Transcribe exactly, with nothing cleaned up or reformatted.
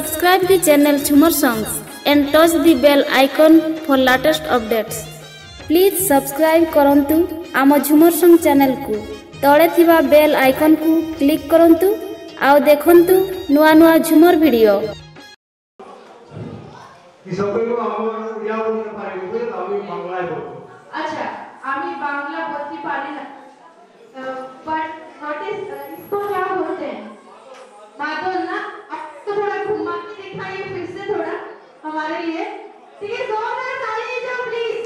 subscribe the channel Jhumar Songs and touch the bell icon for latest updates. Please subscribe करंतु आम झुमर song channel को तळे थिबा बेल आइकन को क्लिक करंतु आउ देखंतु नुआ नुआ झुमर वीडियो। अच्छा आम्ही बांग्ला बोलती पारी ना बट व्हाट इज इसको क्या बोलते हैं माधुल ना अब तो थोड़ा घुमा के दिखाइए फिर से थोड़ा हमारे लिए ठीक है जोरदार ताली दीजिए प्लीज।